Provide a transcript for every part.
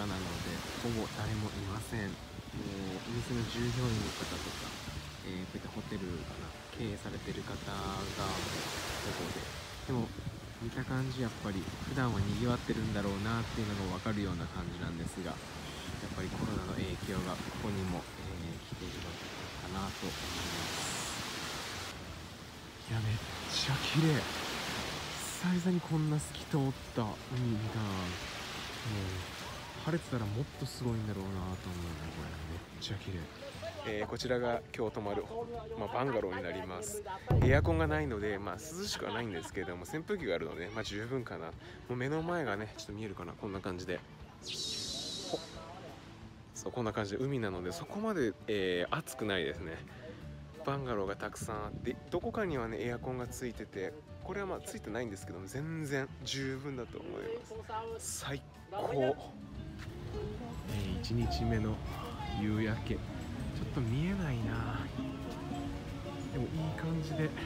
なのでほぼ誰もいません。もうお店の従業員の方とか、こういったホテルかな経営されてる方がほぼで、でも見た感じやっぱり普段は賑わってるんだろうなっていうのが分かるような感じなんですが、やっぱりコロナの影響がここにも、来ているのかなと思います。いやめっちゃ綺麗。久々にこんな透き通った海見たな。もう晴れてたらもっとすごいんだろうなと思うね。これめっちゃ綺麗。こちらが今日泊まる、バンガローになります。エアコンがないので、涼しくはないんですけれども扇風機があるので、十分かな。もう目の前がねちょっと見えるかな、こんな感じで、そうこんな感じで海なのでそこまで、暑くないですね。バンガローがたくさんあって、どこかにはねエアコンがついてて、これはついてないんですけども全然十分だと思います。最高。1日目の夕焼けちょっと見えないな。でもいい感じで、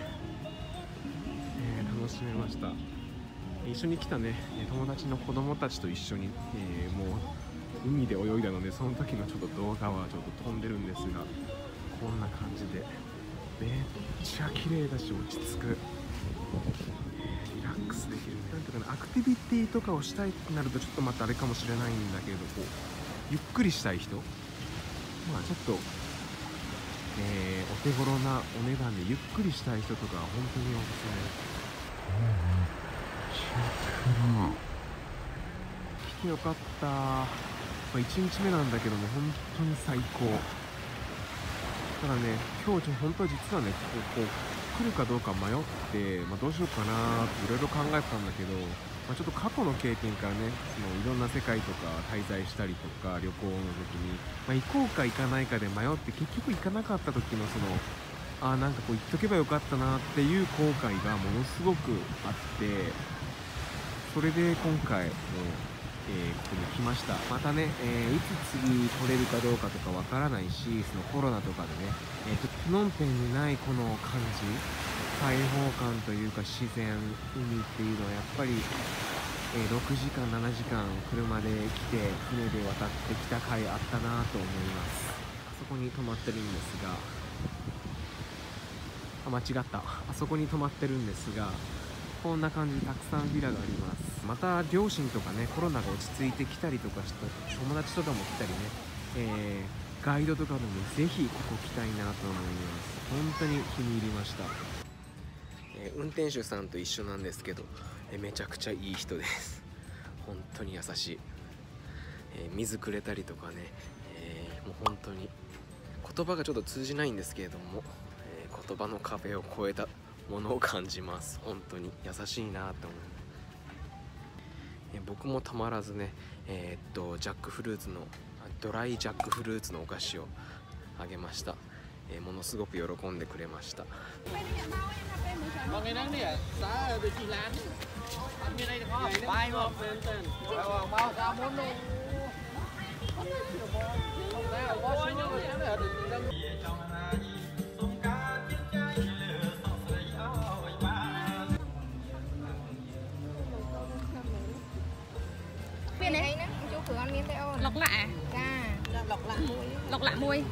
楽しめました。一緒に来たね友達の子供たちと一緒に、もう海で泳いだのでその時のちょっと動画はちょっと飛んでるんですが、こんな感じでめっちゃ綺麗だし落ち着く、リラックスできる。なんていうかな、アクティビティとかをしたいってなるとちょっとまたあれかもしれないんだけど、こうゆっくりしたい人、ちょっと、お手頃なお値段でゆっくりしたい人とかは本当におすすめ。来てよかった。1日目なんだけども本当に最高。ただね今日本当は実はねこう来るかどうか迷って、どうしようかなっていろいろ考えてたんだけど、ちょっと過去の経験からねいろんな世界とか滞在したりとか旅行の時に、行こうか行かないかで迷って結局行かなかった時のなんかこう言っとけばよかったなっていう後悔がものすごくあって、それで今回ここに来ました。またね、いつ次来れるかどうかとかわからないし、そのコロナとかでね、プノンペンにないこの感じ、開放感というか自然、海っていうのはやっぱり、6時間7時間車で来て船で渡ってきた回あったなと思います。あそこに泊まってるんですが、間違った、あそこに泊まってるんですが、こんな感じでたくさんビラがあります。また両親とかねコロナが落ち着いてきたりとかして友達とかも来たりね、ガイドとかでもぜひここ来たいなと思います。本当に気に入りました。運転手さんと一緒なんですけど、めちゃくちゃいい人です。本当に優しい。水くれたりとかね、もう本当に言葉がちょっと通じないんですけれども、言葉の壁を越えたものを感じます。本当に優しいなと思う。僕もたまらずね、ジャックフルーツのドライジャックフルーツのお菓子をあげました。ものすごく喜んでくれました。 Miền này chú cửa ăn miếng theo lọc lạ cha lọc lạ muối。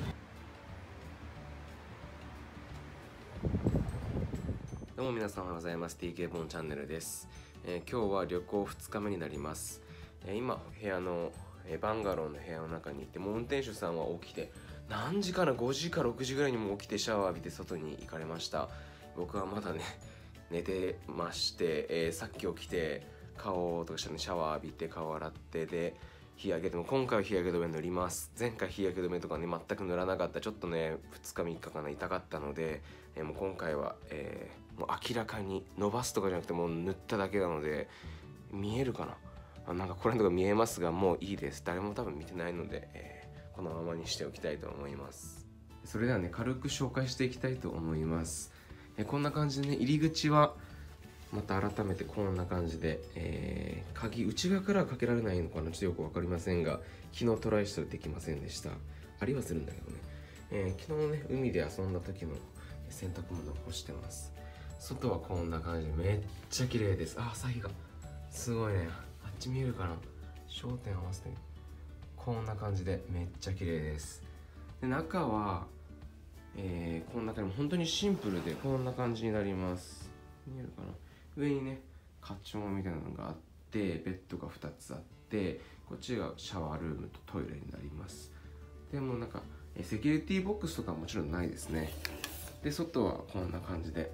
どうも皆さんおはようございます。 TK ボンチャンネルです。今日は旅行2日目になります。今部屋の、バンガローの部屋の中にいて、もう運転手さんは起きて何時かな、5時か6時ぐらいにも起きてシャワー浴びて外に行かれました。僕はまだね寝てまして、さっき起きて顔とかシャワー浴びて顔洗ってで日焼け止め、今回は日焼け止め塗ります。前回日焼け止めとかね全く塗らなかった。ちょっとね2日3日かな痛かったので、もう今回は、もう明らかに伸ばすとかじゃなくてもう塗っただけなので、見えるかな、なんかこれのとこ見えますがもういいです。誰も多分見てないので、このままにしておきたいと思います。それではね軽く紹介していきたいと思います。こんな感じでね、入り口はまた改めてこんな感じで、鍵内側からはかけられないのかな、ちょっとよく分かりませんが、昨日トライしたらできませんでした。ありはするんだけどね、昨日ね海で遊んだ時の洗濯物を干してます。外はこんな感じでめっちゃ綺麗です。朝日がすごいね。あっち見えるかな、焦点合わせてこんな感じでめっちゃ綺麗です。で中は、この中にも本当にシンプルでこんな感じになります。見えるかな。上にねカチョンみたいなのがあって、ベッドが2つあって、こっちがシャワールームとトイレになります。でもなんかセキュリティボックスとかはもちろんないですね。で外はこんな感じで、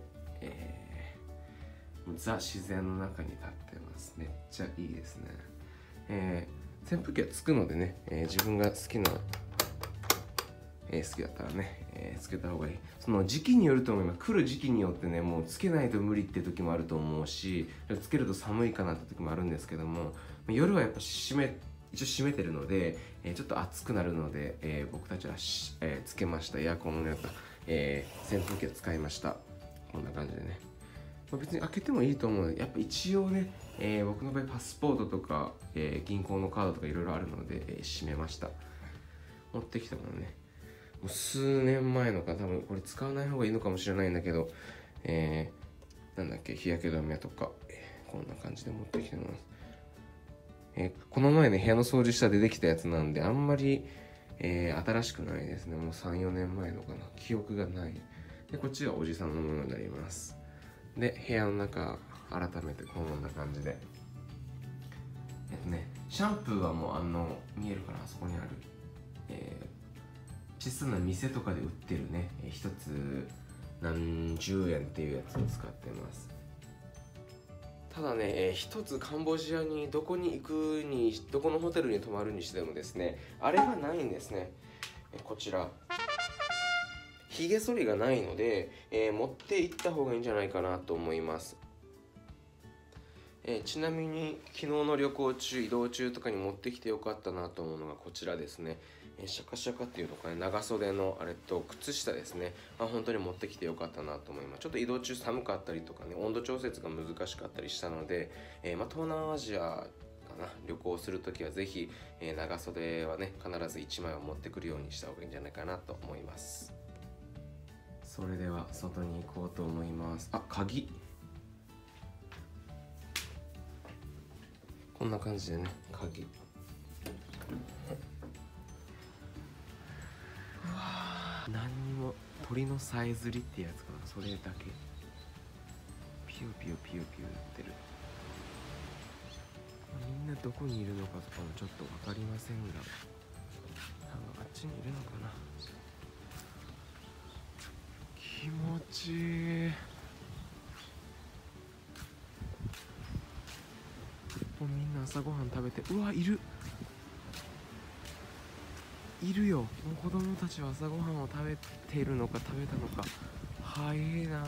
ザ自然の中に立ってます。めっちゃいいですね。扇風機はつくのでね、自分が好きな、好きだったらね、つけた方がいい。その時期によると思います。来る時期によってね、もうつけないと無理って時もあると思うし、つけると寒いかなって時もあるんですけども、夜はやっぱ一応閉めてるので、ちょっと暑くなるので、僕たちはつけました。エアコンのやつ、扇風機を使いました。こんな感じでね。別に開けてもいいと思うので、やっぱ一応ね、僕の場合パスポートとか、銀行のカードとかいろいろあるので、閉めました。持ってきたものね、もう数年前のか、多分これ使わない方がいいのかもしれないんだけど、なんだっけ、日焼け止めとか、こんな感じで持ってきてます。この前ね、部屋の掃除した出てきたやつなんで、あんまり、新しくないですね。もう3、4年前のかな。記憶がない。で、こっちがおじさんのものになります。で、部屋の中、改めてこんな感じで。シャンプーはもう見えるかな、あそこにある。小さな店とかで売ってるね、一つ何十円っていうやつを使ってます。ただね、一つカンボジアにどこに行くに、どこのホテルに泊まるにしてもですね、あれがないんですね。こちら。ひげ剃りがないので、持って行った方がいいんじゃないかなと思います。ちなみに昨日の旅行中、移動中とかに持ってきてよかったなと思うのがこちらですね。シャカシャカっていうのかね、長袖のあれと靴下ですね。本当に持ってきてよかったなと思います。ちょっと移動中寒かったりとかね、温度調節が難しかったりしたので、東南アジアかな、旅行するときはぜひ、長袖はね、必ず1枚は持ってくるようにした方がいいんじゃないかなと思います。それでは外に行こうと思います。鍵。こんな感じでね、鍵。うわー、何にも鳥のさえずりってやつかな、それだけ。ピヨピヨピヨピヨ言ってる。みんなどこにいるのかとかもちょっと分かりませんが、あっちにいるのかな。気持ちいい。もうみんな朝ごはん食べて、うわ、いるよ。もう子供たちは朝ごはんを食べているのか食べたのか。早いな。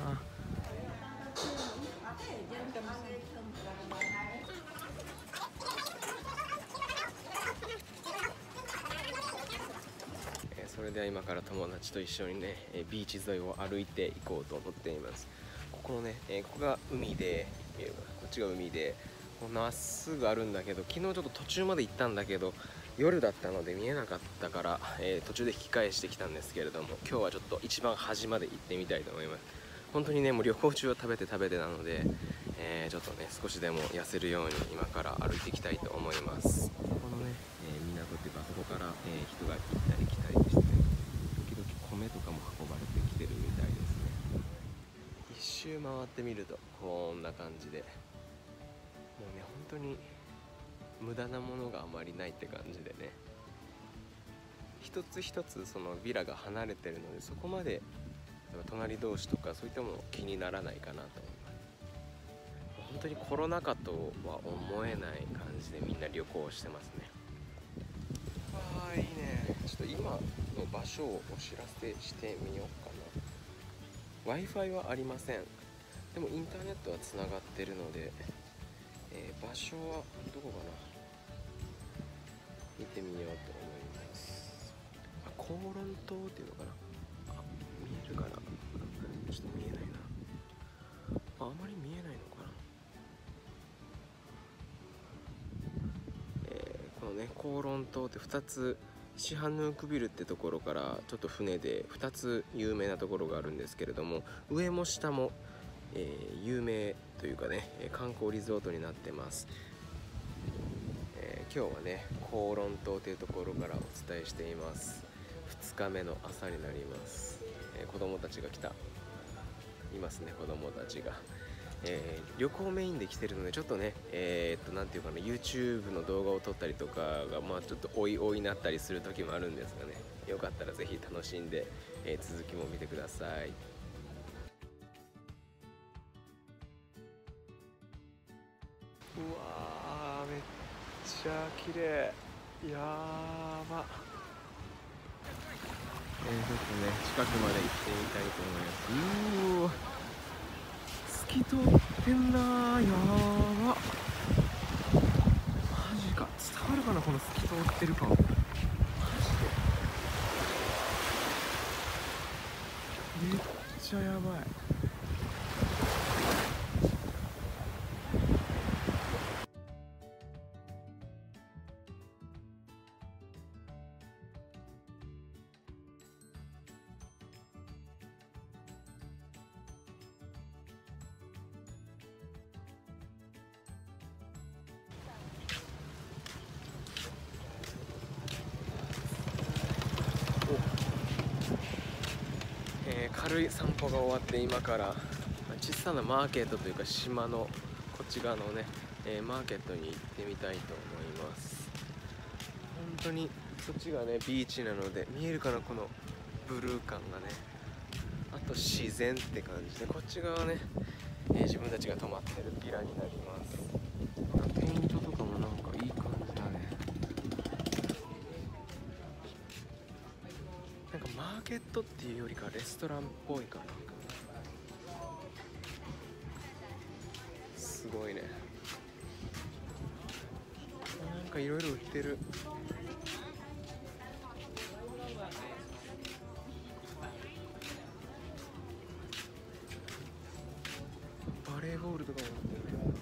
それでは今から友達と一緒にね、ビーチ沿いを歩いていこうと思っています。ここのね、ここが海で、こっちが海で、まっすぐあるんだけど、昨日ちょっと途中まで行ったんだけど夜だったので見えなかったから、途中で引き返してきたんですけれども、今日はちょっと一番端まで行ってみたいと思います。本当にね、もう旅行中は食べてなので、ちょっとね少しでも痩せるように今から歩いていきたいと思います。このね、港っていうか、そこから、人が行ったり来たりして、時々米とかも運ばれてきてるみたいですね。一周回ってみるとこんな感じで、もうね本当に無駄なものがあまりないって感じでね、一つ一つそのビラが離れてるので、そこまで隣同士とかそういったもの気にならないかなと思います。本当にコロナ禍とは思えない感じでみんな旅行してますね。いいね。ちょっと今の場所をお知らせしてみようかな。 Wi-Fi はありません。でもインターネットはつながってるので、場所はどこかな、見てみようと思います。コーロン島っていうのかな。見えるかな。ちょっと見えないな。あまり見えないのかな。このね、コーロン島って2つ、シハヌークビルってところからちょっと船で2つ有名なところがあるんですけれども、上も下も、有名というかね、観光リゾートになってます。 今日はね広論島というところからお伝えしています。2日目の朝になります。子供たちがいますね。子供たちが、旅行メインで来てるのでちょっとねなんていうかな YouTube の動画を撮ったりとかがちょっとおいおいになったりする時もあるんですがね、よかったらぜひ楽しんで、続きも見てください。うわー、めっちゃ綺麗。やば。ちょっとね近くまで行ってみたいと思います。透き通ってんなー。やば。マジか。伝わるかな、この透き通ってる感。マジでめっちゃやばい。軽い散歩が終わって今から小さなマーケットというか島のこっち側のね、マーケットに行ってみたいと思います。本当にそっちがねビーチなので見えるかな、このブルー感がね。あと自然って感じで、こっち側はね、自分たちが泊まってるビラになります。ペイントとかもなんかいい感じだね。なんかマーケットっていうよりかレストランっぽいかな。すごいね。なんかいろいろ売ってる。バレーボールとかも売ってる。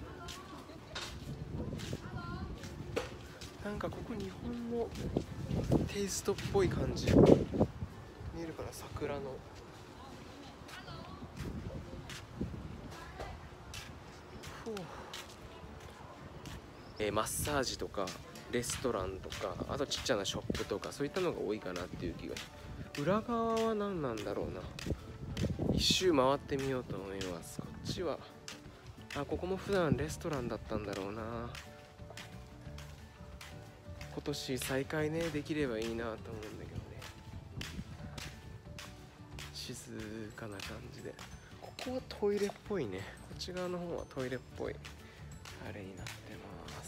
なんかここ日本のテイストっぽい感じ見えるかな、桜の。マッサージとかレストランとか、あとちっちゃなショップとかそういったのが多いかなっていう気が。裏側は何なんだろうな。一周回ってみようと思います。こっちはここも普段レストランだったんだろうな。今年再開ねできればいいなと思うんだけどね。静かな感じで、ここはトイレっぽいね。こっち側の方はトイレっぽいあれになってます。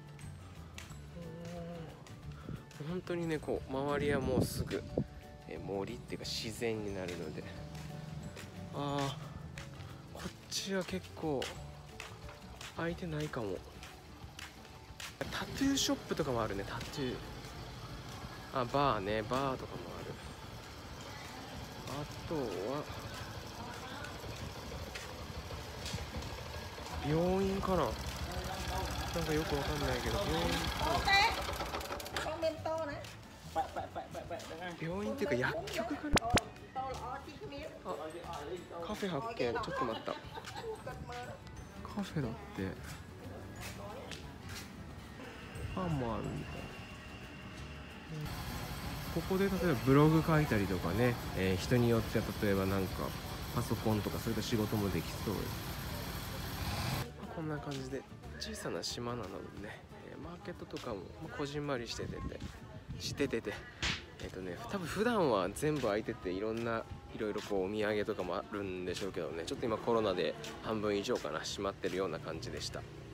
本当にねこう周りはもうすぐ森っていうか自然になるので、こっちは結構空いてないかも。タトゥーショップとかもあるね。タトゥーバーね、バーとかもある。あとは病院かな、なんかよくわかんないけど病院っていうか薬局かな。カフェ発見。ちょっと待った、カフェだって。パンもあるみたい。ここで例えばブログ書いたりとかね、人によっては例えばなんかパソコンとかそういった仕事もできそうです。こんな感じで小さな島なのでね、マーケットとかもこじんまりしてて多分普段は全部開いてていろいろこうお土産とかもあるんでしょうけどね、ちょっと今コロナで半分以上かな閉まってるような感じでした。